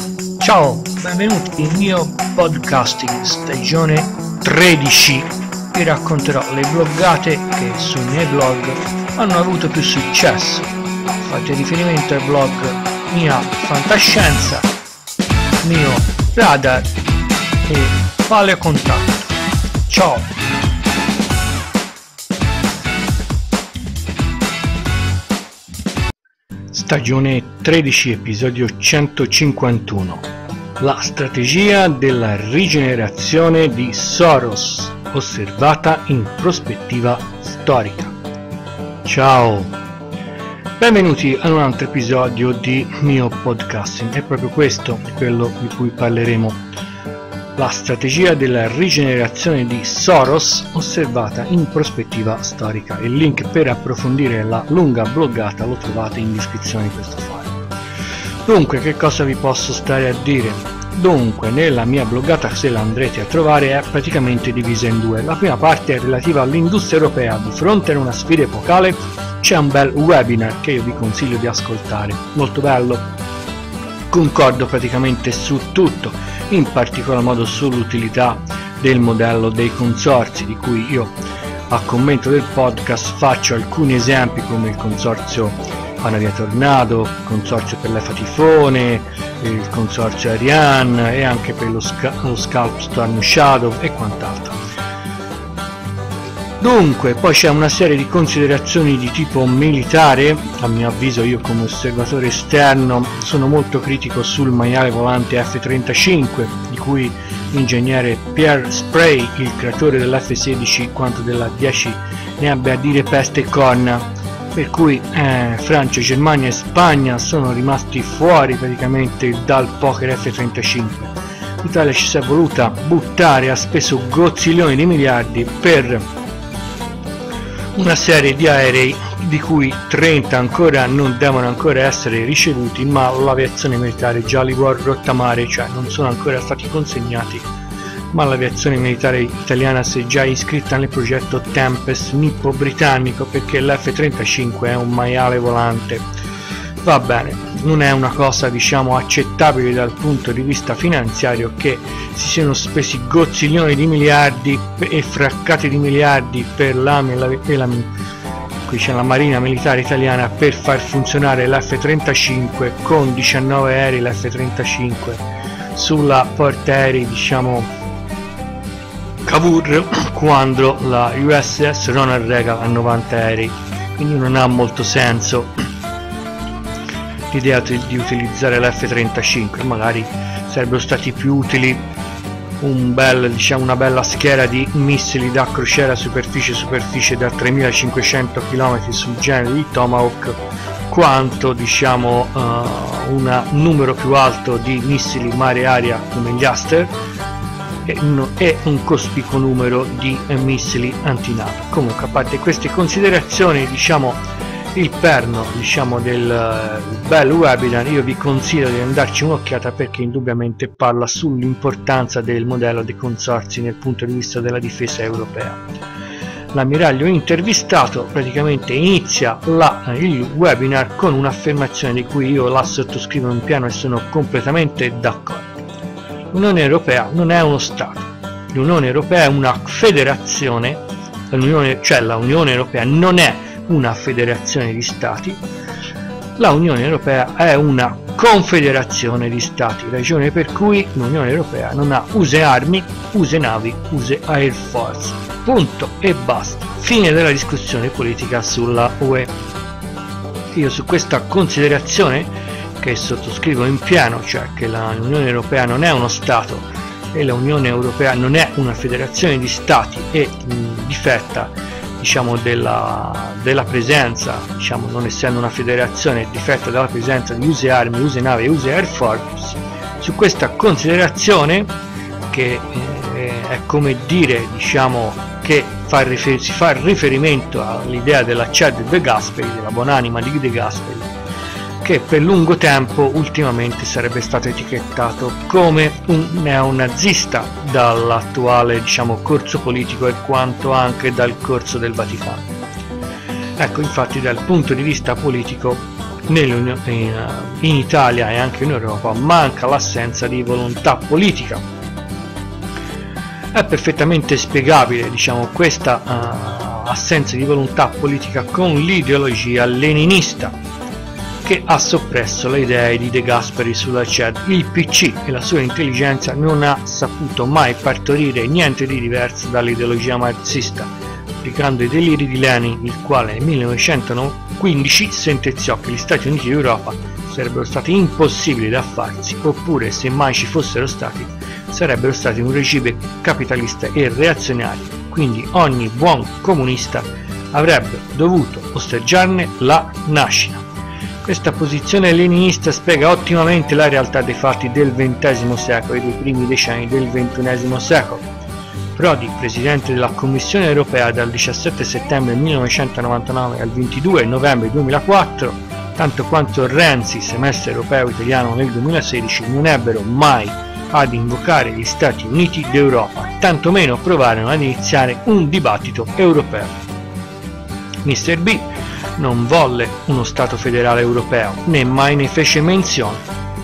Ciao, benvenuti nel mio podcasting stagione 13. Vi racconterò le bloggate che sui miei blog hanno avuto più successo. Fate riferimento ai blog Mia Fantascienza, Mio Radar e Paleo Contatto. Ciao! Stagione 13, episodio 151. La strategia della rigenerazione di Soros, osservata in prospettiva storica. Ciao! Benvenuti ad un altro episodio di mio podcasting. È proprio questo quello di cui parleremo. La strategia della rigenerazione di Soros, osservata in prospettiva storica. Il link per approfondire la lunga bloggata lo trovate in descrizione di questo file. Dunque, che cosa vi posso stare a dire? Dunque, nella mia bloggata, se la andrete a trovare, è praticamente divisa in due. La prima parte è relativa all'industria europea. Di fronte a una sfida epocale c'è un bel webinar che io vi consiglio di ascoltare. Molto bello. Concordo praticamente su tutto, in particolar modo sull'utilità del modello dei consorzi, di cui io a commento del podcast faccio alcuni esempi, come il consorzio Panavia Tornado, il consorzio per l'EFA Tifone, il consorzio Ariane e anche per lo Scalp Storm Shadow e quant'altro. Dunque, poi c'è una serie di considerazioni di tipo militare. A mio avviso, io come osservatore esterno sono molto critico sul maiale volante F-35, di cui l'ingegnere Pierre Sprey, il creatore dell'F-16 quanto della 10, ne abbia a dire peste e corna, per cui Francia, Germania e Spagna sono rimasti fuori praticamente dal poker F-35. L'Italia ci si è voluta buttare, ha speso gozzilioni di miliardi per una serie di aerei di cui 30 ancora non devono ancora essere ricevuti, ma l'aviazione militare già li vuole rottamare, cioè non sono ancora stati consegnati, ma l'aviazione militare italiana si è già iscritta nel progetto Tempest nippo-britannico, perché l'F-35 è un maiale volante. Va bene, non è una cosa accettabile dal punto di vista finanziario che si siano spesi gozzilioni di miliardi e fraccati di miliardi per qui c'è la Marina Militare Italiana per far funzionare l'F-35 con 19 aerei l'F-35 sulla portaerei Cavour, quando la USS Ronald Reagan ha 90 aerei, quindi non ha molto senso l'idea di utilizzare l'F-35. Magari sarebbero stati più utili una bella schiera di missili da crociera superficie da 3500 km sul genere di Tomahawk, quanto un numero più alto di missili mare-aria come gli Aster e un cospicuo numero di missili antinave. Comunque, a parte queste considerazioni, il perno del bel webinar, io vi consiglio di andarci un'occhiata, perché indubbiamente parla sull'importanza del modello dei consorzi nel punto di vista della difesa europea. L'ammiraglio intervistato praticamente inizia il webinar con un'affermazione di cui io la sottoscrivo in pieno e sono completamente d'accordo. L'Unione Europea non è uno Stato, l'Unione Europea è una federazione, la Unione Europea non è una federazione di stati, la Unione Europea è una confederazione di stati, ragione per cui l'Unione Europea non ha use armi, use navi, use Air Force. Punto e basta. Fine della discussione politica sulla UE. Io su questa considerazione, che sottoscrivo in pieno, cioè che l'Unione Europea non è uno Stato e l'Unione Europea non è una federazione di stati e difetta della presenza, non essendo una federazione, difetta dalla presenza di use armi, use navi e use Air Force. Su questa considerazione, che è come dire che si fa riferimento all'idea della Chad De Gasperi, della buonanima di De Gasperi, che per lungo tempo ultimamente sarebbe stato etichettato come un neonazista dall'attuale corso politico e quanto anche dal corso del Vaticano. Ecco, infatti dal punto di vista politico in Italia e anche in Europa manca l'assenza di volontà politica. È perfettamente spiegabile, diciamo, questa assenza di volontà politica con l'ideologia leninista, che ha soppresso le idee di De Gasperi sulla CED. Il PC e la sua intelligenza non ha saputo mai partorire niente di diverso dall'ideologia marxista, applicando i deliri di Lenin, il quale nel 1915 sentenziò che gli Stati Uniti d'Europa sarebbero stati impossibili da farsi, oppure, se mai ci fossero stati, sarebbero stati un regime capitalista e reazionario, quindi ogni buon comunista avrebbe dovuto osteggiarne la nascita. Questa posizione leninista spiega ottimamente la realtà dei fatti del XX secolo e dei primi decenni del XXI secolo. Prodi, presidente della Commissione europea dal 17 settembre 1999 al 22 novembre 2004, tanto quanto Renzi, semestre europeo italiano nel 2016, non ebbero mai ad invocare gli Stati Uniti d'Europa, tantomeno provarono ad iniziare un dibattito europeo. Mr. B non volle uno Stato federale europeo, né mai ne fece menzione.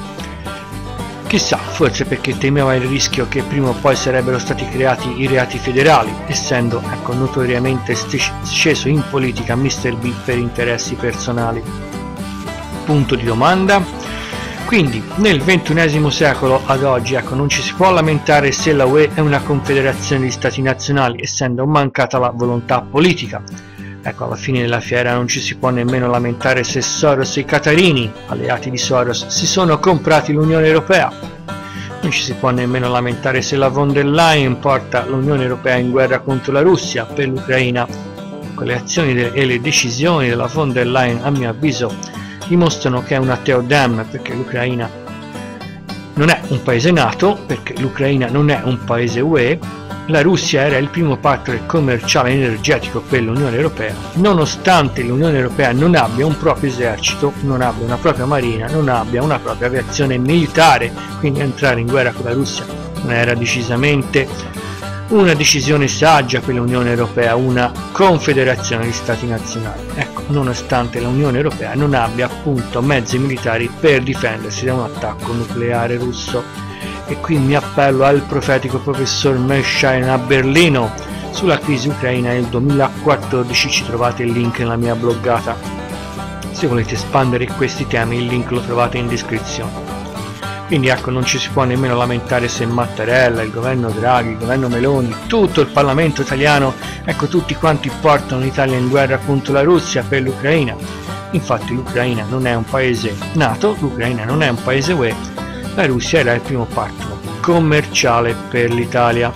Chissà, forse perché temeva il rischio che prima o poi sarebbero stati creati i reati federali, essendo notoriamente sceso in politica Mr. B per interessi personali. Punto di domanda? Quindi, nel XXI secolo ad oggi, non ci si può lamentare se la UE è una confederazione di stati nazionali, essendo mancata la volontà politica. Alla fine della fiera non ci si può nemmeno lamentare se Soros e i Catarini, alleati di Soros, si sono comprati l'Unione Europea. Non ci si può nemmeno lamentare se la von der Leyen porta l'Unione Europea in guerra contro la Russia per l'Ucraina. Quelle azioni e le decisioni della von der Leyen, a mio avviso, dimostrano che è una Teodem, perché l'Ucraina non è un paese NATO, perché l'Ucraina non è un paese UE. La Russia era il primo partner commerciale energetico per l'Unione Europea, nonostante l'Unione Europea non abbia un proprio esercito, non abbia una propria marina, non abbia una propria aviazione militare, quindi entrare in guerra con la Russia non era decisamente una decisione saggia per l'Unione Europea, una confederazione di stati nazionali. Nonostante l'Unione Europea non abbia appunto mezzi militari per difendersi da un attacco nucleare russo. E qui mi appello al profetico professor Mersheim a Berlino sulla crisi ucraina nel 2014, ci trovate il link nella mia bloggata. Se volete espandere questi temi il link lo trovate in descrizione. Quindi non ci si può nemmeno lamentare se Mattarella, il governo Draghi, il governo Meloni, tutto il Parlamento italiano, tutti quanti portano l'Italia in guerra contro la Russia per l'Ucraina. Infatti l'Ucraina non è un paese NATO, l'Ucraina non è un paese UE, la Russia era il primo partner commerciale per l'Italia.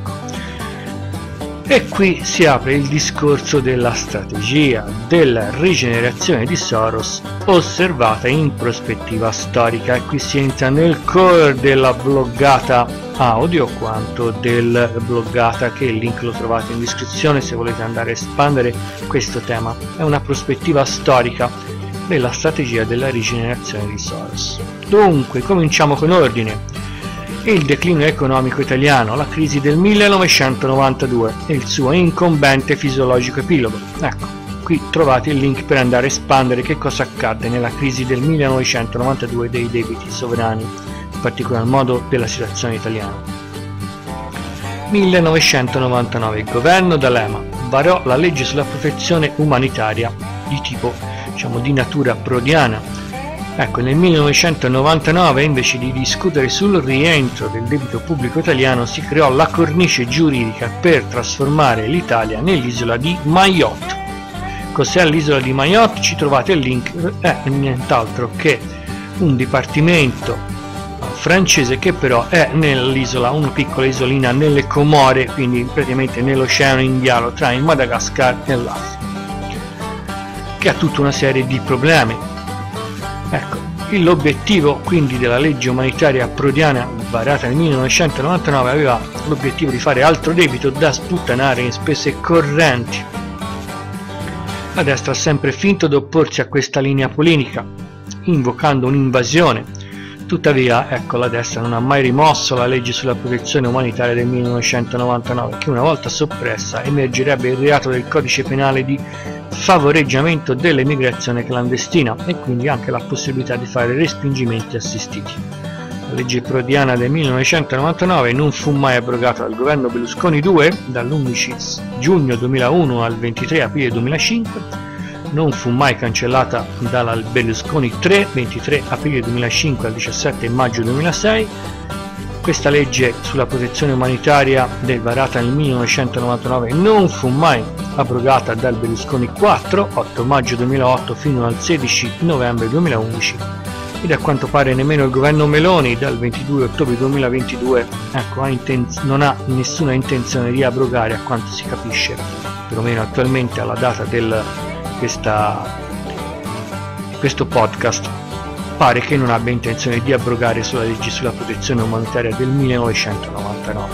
E qui si apre il discorso della strategia della rigenerazione di Soros osservata in prospettiva storica, e qui si entra nel core della bloggata audio quanto del bloggata, che il link lo trovate in descrizione se volete andare a espandere questo tema. È una prospettiva storica della strategia della rigenerazione di Soros. Dunque, cominciamo con ordine. Il declino economico italiano, la crisi del 1992 e il suo incombente fisiologico epilogo. Qui trovate il link per andare a espandere che cosa accadde nella crisi del 1992 dei debiti sovrani, in particolar modo della situazione italiana. 1999, il governo D'Alema varò la legge sulla protezione umanitaria di tipo, di natura prodiana. Nel 1999, invece di discutere sul rientro del debito pubblico italiano, si creò la cornice giuridica per trasformare l'Italia nell'isola di Mayotte. Cos'è l'isola di Mayotte? Ci trovate il link, è nient'altro che un dipartimento francese che però è nell'isola, una piccola isolina nelle Comore, quindi praticamente nell'Oceano Indiano tra il Madagascar e l'Africa, che ha tutta una serie di problemi. L'obiettivo quindi della legge umanitaria prodiana varata nel 1999 aveva l'obiettivo di fare altro debito da sputtanare in spese correnti. La destra ha sempre finto di opporsi a questa linea politica, invocando un'invasione Tuttavia, ecco, la destra non ha mai rimosso la legge sulla protezione umanitaria del 1999, che una volta soppressa emergerebbe il reato del codice penale di favoreggiamento dell'emigrazione clandestina e quindi anche la possibilità di fare respingimenti assistiti. La legge prodiana del 1999 non fu mai abrogata dal governo Berlusconi II dall'11 giugno 2001 al 23 aprile 2005, non fu mai cancellata dalla Berlusconi III 23 aprile 2005 al 17 maggio 2006. Questa legge sulla protezione umanitaria varata nel 1999 non fu mai abrogata dal Berlusconi IV 8 maggio 2008 fino al 16 novembre 2011 ed a quanto pare nemmeno il governo Meloni dal 22 ottobre 2022 non ha nessuna intenzione di abrogare, a quanto si capisce, perlomeno attualmente alla data di questo podcast. Pare che non abbia intenzione di abrogare sulla legge sulla protezione umanitaria del 1999.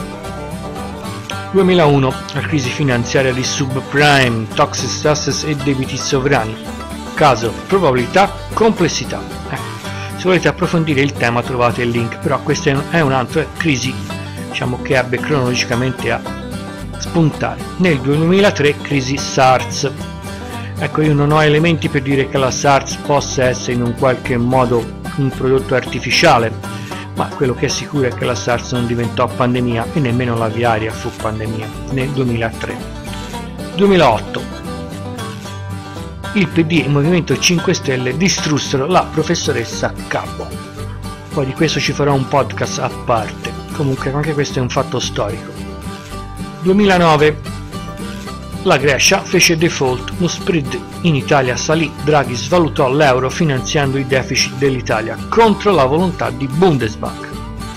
2001, la crisi finanziaria di subprime, toxic assets e debiti sovrani. Caso, probabilità, complessità. Se volete approfondire il tema trovate il link, però questa è un'altra crisi, diciamo, che ebbe cronologicamente a spuntare. Nel 2003 crisi SARS. Ecco, io non ho elementi per dire che la SARS possa essere in un qualche modo un prodotto artificiale, ma quello che è sicuro è che la SARS non diventò pandemia e nemmeno l'aviaria fu pandemia nel 2003. 2008. Il PD e il Movimento 5 Stelle distrussero la professoressa Cabbo. Poi di questo ci farò un podcast a parte, comunque anche questo è un fatto storico. 2009. La Grecia fece default, lo spread in Italia salì, Draghi svalutò l'euro finanziando i deficit dell'Italia contro la volontà di Bundesbank.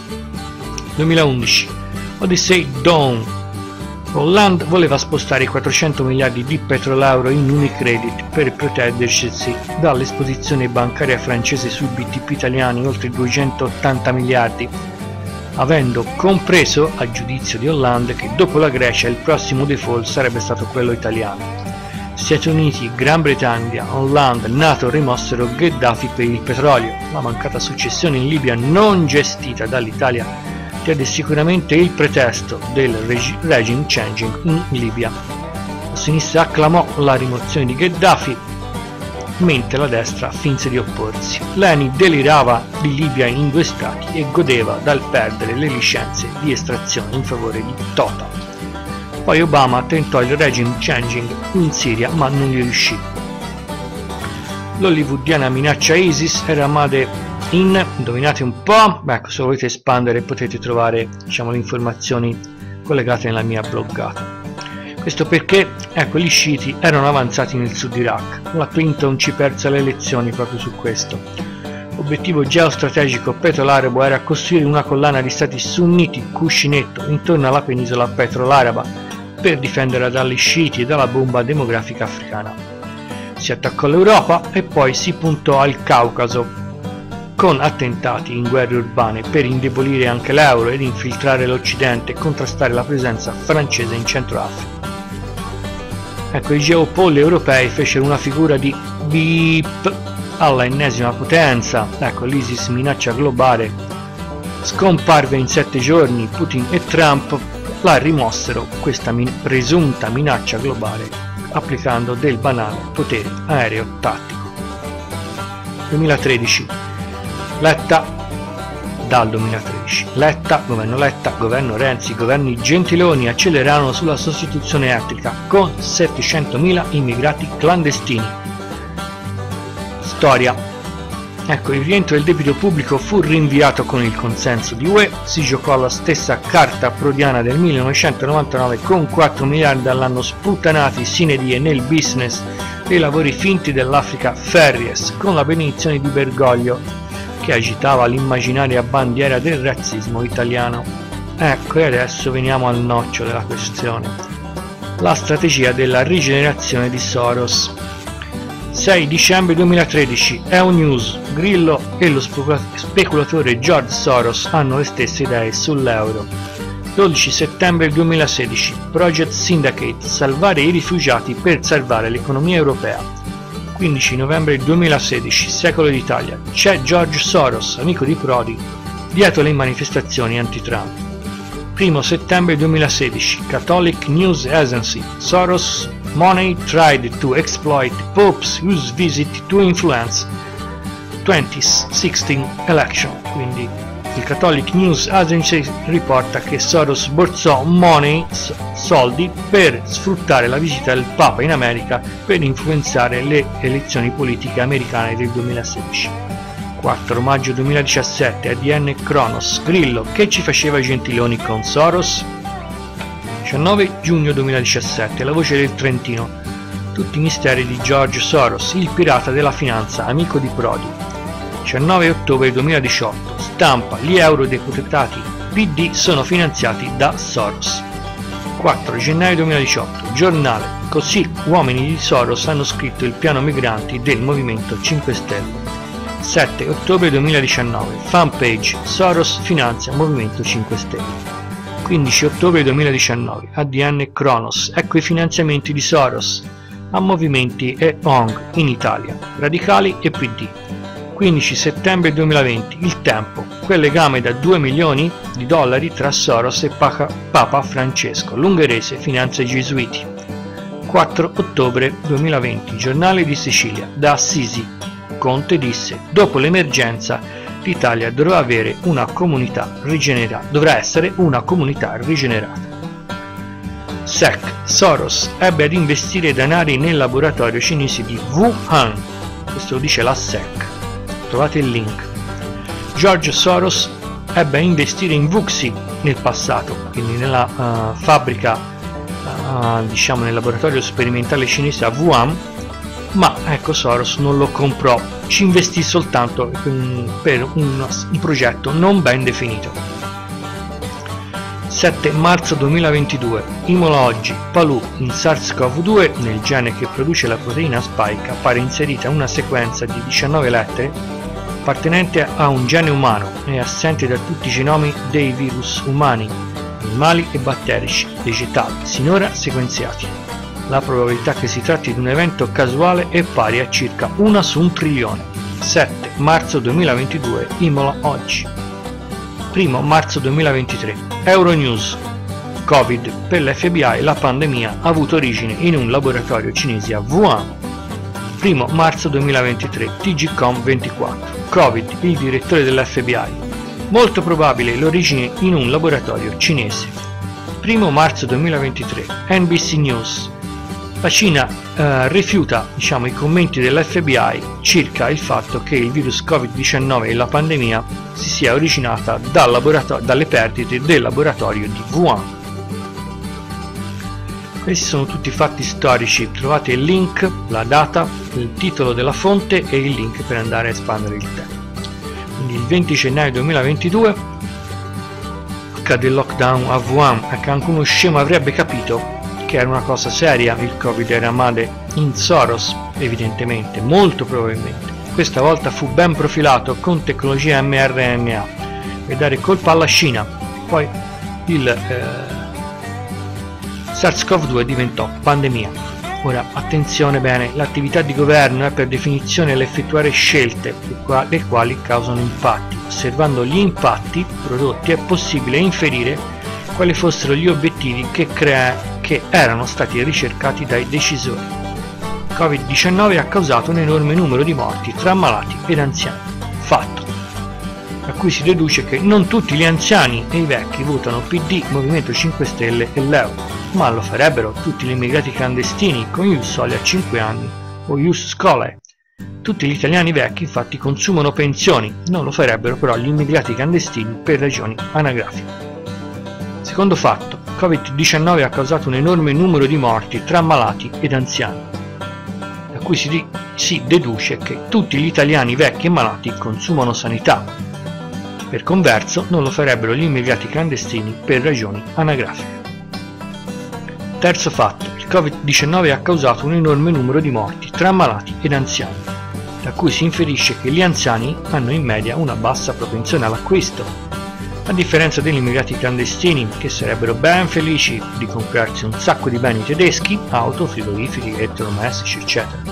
2011. Odyssey Dawn. Hollande voleva spostare i 400 miliardi di petroleuro in Unicredit per proteggersi dall'esposizione bancaria francese sui BTP italiani, oltre 280 miliardi. Avendo compreso, a giudizio di Hollande, che dopo la Grecia il prossimo default sarebbe stato quello italiano. Stati Uniti, Gran Bretagna, Hollande, NATO rimossero Gheddafi per il petrolio. La mancata successione in Libia non gestita dall'Italia diede sicuramente il pretesto del regime changing in Libia. La sinistra acclamò la rimozione di Gheddafi, mentre la destra finse di opporsi. Leni delirava di Libia in 2 stati e godeva dal perdere le licenze di estrazione in favore di Total. Poi Obama tentò il regime changing in Siria ma non gli riuscì. L'hollywoodiana minaccia ISIS era made in, indovinate un po', ecco, se volete espandere potete trovare, diciamo, le informazioni collegate nella mia bloggata. Questo perché, ecco, gli sciiti erano avanzati nel sud Iraq. La Clinton ci perse le elezioni proprio su questo. L'obiettivo geostrategico petrolarabo era costruire una collana di stati sunniti cuscinetto intorno alla penisola petrolaraba per difenderla dagli sciiti e dalla bomba demografica africana. Si attaccò all'Europa e poi si puntò al Caucaso con attentati in guerre urbane per indebolire anche l'euro ed infiltrare l'Occidente e contrastare la presenza francese in Centro Africa. Ecco, i geopolli europei fecero una figura di beep alla ennesima potenza. Ecco, l'ISIS minaccia globale scomparve in 7 giorni. Putin e Trump la rimossero questa presunta minaccia globale applicando del banale potere aereo tattico. 2013. Dal 2013 governo Renzi, governi Gentiloni accelerarono sulla sostituzione etnica con 700.000 immigrati clandestini. Storia. Ecco, il rientro del debito pubblico fu rinviato con il consenso di UE, si giocò alla stessa carta prodiana del 1999 con 4 miliardi all'anno sputtanati sine die nel business dei lavori finti dell'Africa Ferries, con la benedizione di Bergoglio che agitava l'immaginaria bandiera del razzismo italiano. Ecco, e adesso veniamo al noccio della questione. La strategia della rigenerazione di Soros. 6 dicembre 2013, News, Grillo e lo speculatore George Soros hanno le stesse idee sull'euro. 12 settembre 2016, Project Syndicate, salvare i rifugiati per salvare l'economia europea. 15 novembre 2016, Secolo d'Italia. C'è George Soros, amico di Prodi, dietro le manifestazioni anti-Trump. 1 settembre 2016, Catholic News Agency. Soros money tried to exploit Pope's visit to influence 2016 election. Quindi il Catholic News Agency riporta che Soros borsò soldi per sfruttare la visita del Papa in America per influenzare le elezioni politiche americane del 2016. 4 maggio 2017, ADN Kronos. Grillo, che ci faceva Gentiloni con Soros? 19 giugno 2017, La Voce del Trentino. Tutti i misteri di George Soros, il pirata della finanza, amico di Prodi. 19 ottobre 2018, Stampa, gli eurodeputati PD sono finanziati da Soros. 4 gennaio 2018, Giornale, così uomini di Soros hanno scritto il piano migranti del Movimento 5 Stelle. 7 ottobre 2019, fanpage, Soros finanzia Movimento 5 Stelle. 15 ottobre 2019, ADN Kronos, ecco i finanziamenti di Soros a movimenti e ONG in Italia, Radicali e PD. 15 settembre 2020, Il Tempo, quel legame da 2 milioni di dollari tra Soros e Papa Francesco, l'ungherese finanzia i gesuiti. 4 ottobre 2020, Giornale di Sicilia, da Assisi, Conte disse, dopo l'emergenza l'Italia dovrà essere una comunità rigenerata. SEC, Soros ebbe ad investire denari nel laboratorio cinese di Wuhan, questo lo dice la SEC. Trovate il link. George Soros ebbe a investire in Wuxi nel passato, quindi nella fabbrica, diciamo nel laboratorio sperimentale cinese a Wuhan, ma ecco Soros non lo comprò, ci investì soltanto per un progetto non ben definito. 7 marzo 2022, Imola Oggi, Palù, in SARS-CoV-2, nel gene che produce la proteina spike, appare inserita una sequenza di 19 lettere appartenente a un gene umano e assente da tutti i genomi dei virus umani, animali e batterici, vegetali, sinora sequenziati. La probabilità che si tratti di un evento casuale è pari a circa 1 su 1 trilione. 7 marzo 2022, Imola Oggi. 1 marzo 2023, Euronews. Covid, per l'FBI la pandemia ha avuto origine in un laboratorio cinese a Wuhan. 1 marzo 2023, TGCom 24. Covid, il direttore dell'FBI. Molto probabile l'origine in un laboratorio cinese. 1 marzo 2023, NBC News. La Cina rifiuta i commenti dell'FBI circa il fatto che il virus Covid-19 e la pandemia si sia originata dalle perdite del laboratorio di Wuhan. Questi sono tutti fatti storici, trovate il link, la data, il titolo della fonte e il link per andare a espandere il tema. Quindi il 20 gennaio 2022 accade il lockdown a Wuhan, che anche uno scemo avrebbe capito che era una cosa seria, il Covid era male in Soros, evidentemente, molto probabilmente. Questa volta fu ben profilato con tecnologia mRNA per dare colpa alla Cina, poi il SARS-CoV-2 diventò pandemia. Ora, attenzione bene, l'attività di governo è per definizione l'effettuare scelte le quali causano impatti. Osservando gli impatti prodotti è possibile inferire quali fossero gli obiettivi che erano stati ricercati dai decisori. Covid-19 ha causato un enorme numero di morti tra malati ed anziani. Fatto. Da cui si deduce che non tutti gli anziani e i vecchi votano PD, Movimento 5 Stelle e l'Euro, ma lo farebbero tutti gli immigrati clandestini con Ius Soli a 5 anni o Ius Scholae. Tutti gli italiani vecchi infatti consumano pensioni, non lo farebbero però gli immigrati clandestini per ragioni anagrafiche. Secondo fatto, Covid-19 ha causato un enorme numero di morti tra malati ed anziani, da cui si deduce che tutti gli italiani vecchi e malati consumano sanità. Per converso, non lo farebbero gli immigrati clandestini per ragioni anagrafiche. Terzo fatto, il Covid-19 ha causato un enorme numero di morti tra malati ed anziani, da cui si inferisce che gli anziani hanno in media una bassa propensione all'acquisto, a differenza degli immigrati clandestini che sarebbero ben felici di comprarsi un sacco di beni tedeschi, auto, frigoriferi, elettrodomestici, eccetera.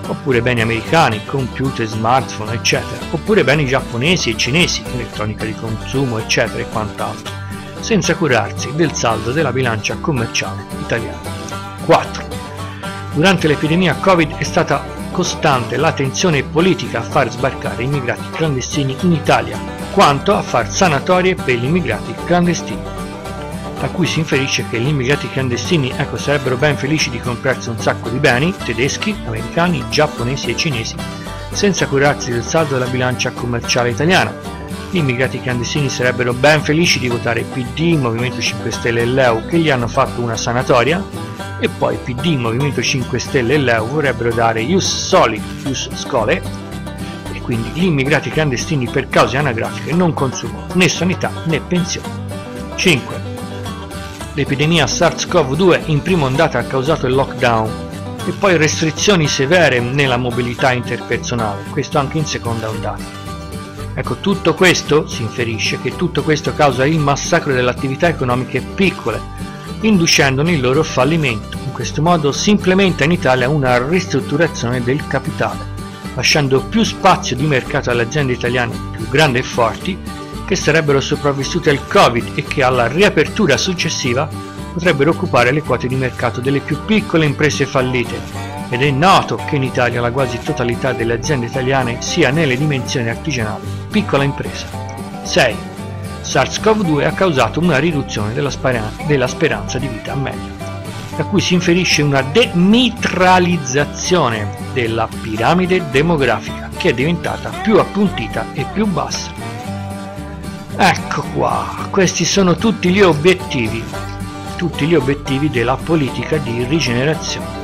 oppure beni americani, computer, smartphone, eccetera, oppure beni giapponesi e cinesi, elettronica di consumo, eccetera e quant'altro, senza curarsi del saldo della bilancia commerciale italiana. 4. Durante l'epidemia Covid è stata costante la tensione politica a far sbarcare immigrati clandestini in Italia, quanto a far sanatorie per gli immigrati clandestini, a cui si inferisce che gli immigrati clandestini sarebbero ben felici di comprarsi un sacco di beni, tedeschi, americani, giapponesi e cinesi, senza curarsi del saldo della bilancia commerciale italiana. Gli immigrati clandestini sarebbero ben felici di votare PD, Movimento 5 Stelle e LeU, che gli hanno fatto una sanatoria, e poi PD, Movimento 5 Stelle e LeU vorrebbero dare ius soli, ius scholae, e quindi gli immigrati clandestini per cause anagrafiche non consumano né sanità né pensioni. 5. L'epidemia SARS-CoV-2 in prima ondata ha causato il lockdown e poi restrizioni severe nella mobilità interpersonale, questo anche in seconda ondata. Ecco, tutto questo, si inferisce che tutto questo causa il massacro delle attività economiche piccole, inducendone il loro fallimento. In questo modo si implementa in Italia una ristrutturazione del capitale, lasciando più spazio di mercato alle aziende italiane più grandi e forti, che sarebbero sopravvissute al Covid e che alla riapertura successiva potrebbero occupare le quote di mercato delle più piccole imprese fallite. Ed è noto che in Italia la quasi totalità delle aziende italiane sia nelle dimensioni artigianali piccola impresa. 6. SARS-CoV-2 ha causato una riduzione della speranza di vita media, da cui si inferisce una demitralizzazione della piramide demografica, che è diventata più appuntita e più bassa. Ecco qua, questi sono tutti gli obiettivi della politica di rigenerazione.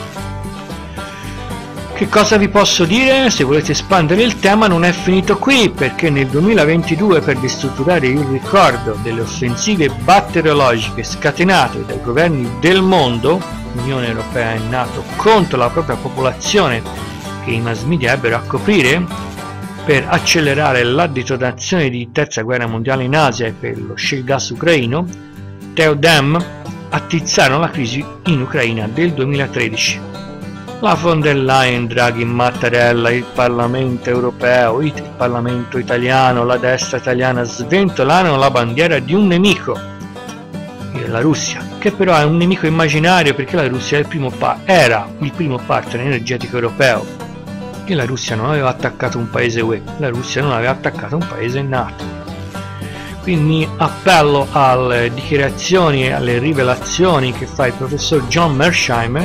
Che cosa vi posso dire? Se volete espandere il tema non è finito qui, perché nel 2022, per distrutturare il ricordo delle offensive batteriologiche scatenate dai governi del mondo, l'Unione Europea è nato contro la propria popolazione, che i mass media ebbero a coprire, per accelerare la detonazione di terza guerra mondiale in Asia e per lo shale gas ucraino, Teodem attizzarono la crisi in Ucraina del 2013. La von der Leyen, Draghi, Mattarella, il Parlamento europeo, il Parlamento italiano, la destra italiana sventolarono la bandiera di un nemico, la Russia, che però è un nemico immaginario, perché la Russia era il primo partner energetico europeo, e la Russia non aveva attaccato un paese UE, la Russia non aveva attaccato un paese NATO. Quindi appello alle dichiarazioni e alle rivelazioni che fa il professor John Mearsheimer.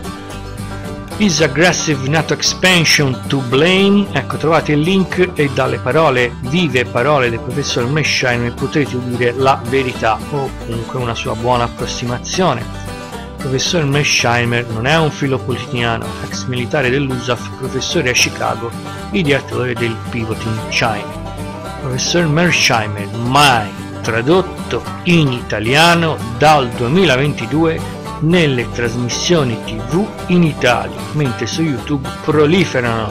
Is aggressive NATO expansion to blame? Ecco, trovate il link e dalle vive parole del professor Mearsheimer potete udire la verità, o comunque una sua buona approssimazione. Il professor Mearsheimer non è un filopolitiniano, ex militare dell'USAF, professore a Chicago, ideatore del Pivoting China. Il professor Mearsheimer, mai tradotto in italiano dal 2022 nelle trasmissioni TV in Italia, mentre su YouTube proliferano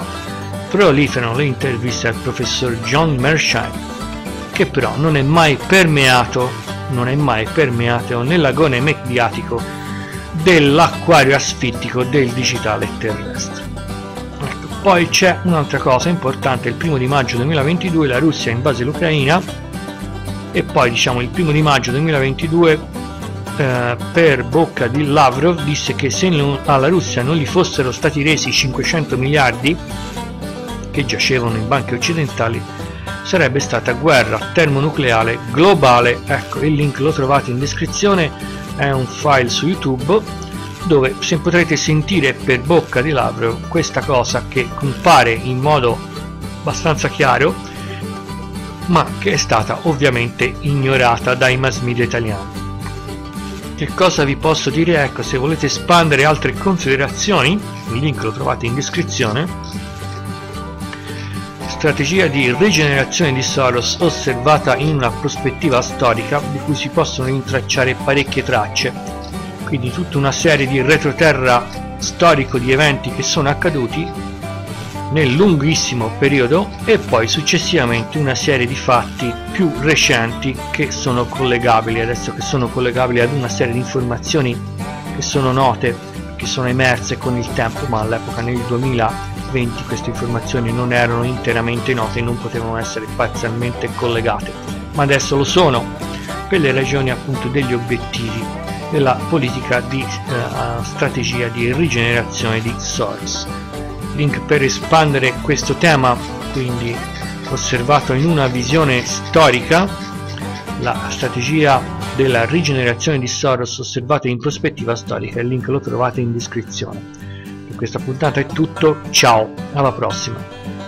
le interviste al professor John Mearsheimer, che però non è mai permeato nell'agone mediatico dell'acquario asfittico del digitale terrestre. Ecco, poi c'è un'altra cosa importante: il 1 di maggio 2022 la Russia invase l'Ucraina, e poi il 1 di maggio 2022 per bocca di Lavrov disse che se alla Russia non gli fossero stati resi 500 miliardi che giacevano in banche occidentali, sarebbe stata guerra termonucleare globale. Ecco, il link lo trovate in descrizione, è un file su YouTube dove potrete sentire per bocca di Lavrov questa cosa che compare in modo abbastanza chiaro, ma che è stata ovviamente ignorata dai mass media italiani. Che cosa vi posso dire? Ecco, se volete espandere altre considerazioni, il link lo trovate in descrizione. Strategia di rigenerazione di Soros osservata in una prospettiva storica di cui si possono rintracciare parecchie tracce, quindi tutta una serie di retroterra storico di eventi che sono accaduti nel lunghissimo periodo, e poi successivamente una serie di fatti più recenti che sono collegabili ad una serie di informazioni che sono note, che sono emerse con il tempo, ma all'epoca nel 2020 queste informazioni non erano interamente note e non potevano essere parzialmente collegate, ma adesso lo sono, per le ragioni appunto degli obiettivi della politica di strategia di rigenerazione di Soros. Link per espandere questo tema, quindi osservato in una visione storica, la strategia della rigenerazione di Soros osservata in prospettiva storica. Il link lo trovate in descrizione. Per questa puntata è tutto, ciao, alla prossima!